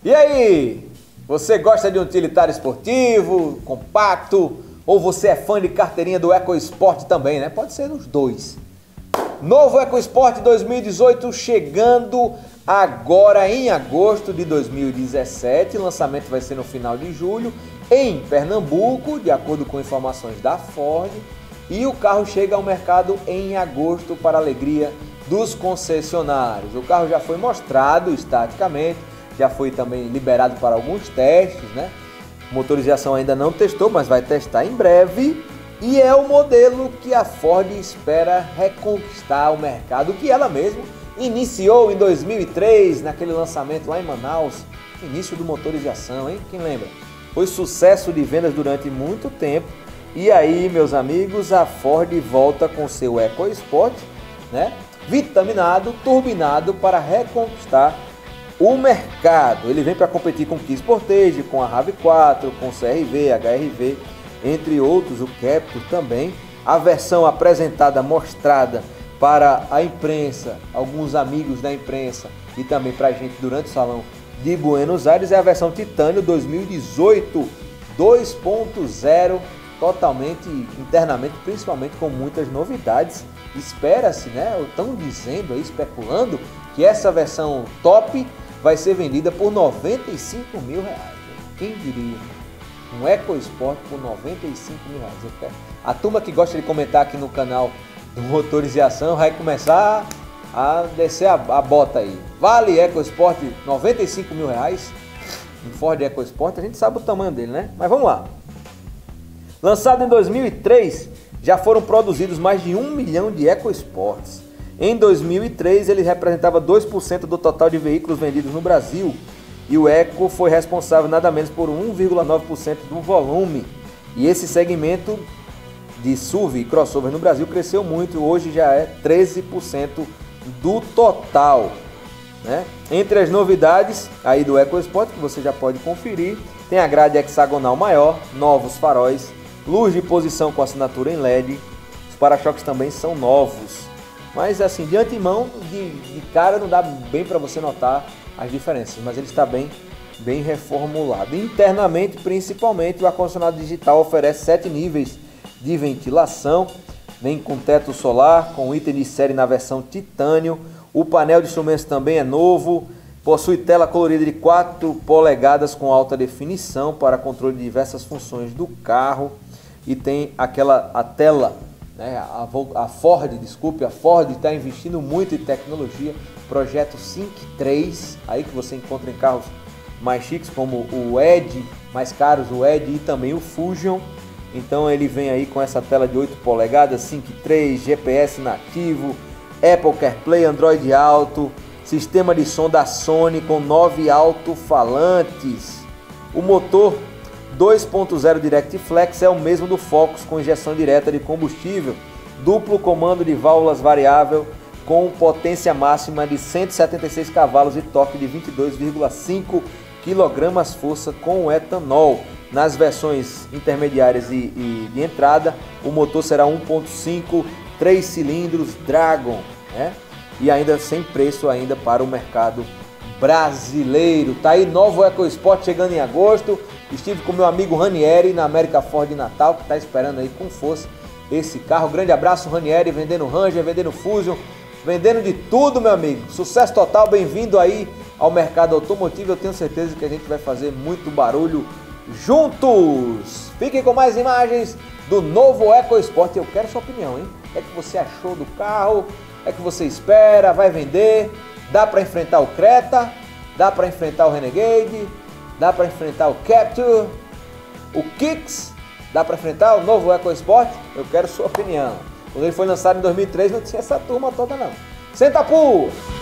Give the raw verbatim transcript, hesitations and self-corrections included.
E aí, você gosta de um utilitário esportivo, compacto, ou você é fã de carteirinha do EcoSport também, né? Pode ser os dois. Novo EcoSport dois mil e dezoito chegando agora em agosto de dois mil e dezessete. O lançamento vai ser no final de julho em Pernambuco, de acordo com informações da Ford. E o carro chega ao mercado em agosto para a alegria dos concessionários. O carro já foi mostrado estaticamente, já foi também liberado para alguns testes, né? Motorização ainda não testou, mas vai testar em breve. E é o modelo que a Ford espera reconquistar o mercado, que ela mesma iniciou em dois mil e três, naquele lançamento lá em Manaus, início do motorização, hein? Quem lembra? Foi sucesso de vendas durante muito tempo. E aí, meus amigos, a Ford volta com seu EcoSport, né? Vitaminado, turbinado para reconquistar o mercado. Ele vem para competir com o Kia Sportage, com a RAV quatro, com o C R V, H R V, entre outros, o Captur também. A versão apresentada, mostrada para a imprensa, alguns amigos da imprensa e também para a gente durante o Salão de Buenos Aires, é a versão Titânio dois mil e dezoito dois ponto zero, totalmente internamente, principalmente com muitas novidades. Espera-se, né? Estão dizendo aí, especulando, que essa versão top vai ser vendida por noventa e cinco mil reais. Quem diria? Um EcoSport por noventa e cinco mil reais. A turma que gosta de comentar aqui no canal do Motorização vai começar a descer a, a bota aí. Vale EcoSport noventa e cinco mil reais? Um Ford EcoSport, a gente sabe o tamanho dele, né? Mas vamos lá. Lançado em dois mil e três, já foram produzidos mais de um milhão de EcoSports. Em dois mil e três, ele representava dois por cento do total de veículos vendidos no Brasil. E o Eco foi responsável nada menos por um vírgula nove por cento do volume. E esse segmento de S U V e crossover no Brasil cresceu muito. Hoje já é treze por cento do total, né? Entre as novidades aí do EcoSport, que você já pode conferir, tem a grade hexagonal maior, novos faróis, luz de posição com assinatura em L E D, os para-choques também são novos. Mas assim, de antemão, de, de cara não dá bem para você notar as diferenças, mas ele está bem, bem reformulado. Internamente, principalmente, o ar-condicionado digital oferece sete níveis de ventilação, vem com teto solar, com item de série na versão Titânio. O painel de instrumentos também é novo, possui tela colorida de quatro polegadas com alta definição para controle de diversas funções do carro. E tem aquela a tela, né, a, a Ford, desculpe, a Ford está investindo muito em tecnologia, projeto Sync três, aí que você encontra em carros mais chiques como o Edge, mais caros, o Edge e também o Fusion. Então ele vem aí com essa tela de oito polegadas, Sync três, G P S nativo, Apple CarPlay, Android Auto, sistema de som da Sony com nove alto-falantes. O motor dois ponto zero DirectFlex é o mesmo do Focus, com injeção direta de combustível, duplo comando de válvulas variável com potência máxima de cento e setenta e seis cavalos e torque de vinte e dois vírgula cinco quilos-força com etanol. Nas versões intermediárias e, e de entrada, o motor será um ponto cinco, três cilindros Dragon, né? E ainda sem preço ainda para o mercado brasileiro. Tá aí, novo EcoSport chegando em agosto. Estive com meu amigo Ranieri na América Ford Natal, que está esperando aí com força esse carro. Grande abraço, Ranieri, vendendo Ranger, vendendo Fusion, vendendo de tudo, meu amigo. Sucesso total, bem-vindo aí ao mercado automotivo. Eu tenho certeza que a gente vai fazer muito barulho juntos. Fiquem com mais imagens do novo EcoSport. Eu quero sua opinião, hein? O que é que você achou do carro? O que é que você espera? Vai vender? Dá para enfrentar o Creta? Dá para enfrentar o Renegade? Dá para enfrentar o Captur? O Kicks? Dá para enfrentar o novo EcoSport? Eu quero sua opinião. Quando ele foi lançado em dois mil e três não tinha essa turma toda não. Senta pô!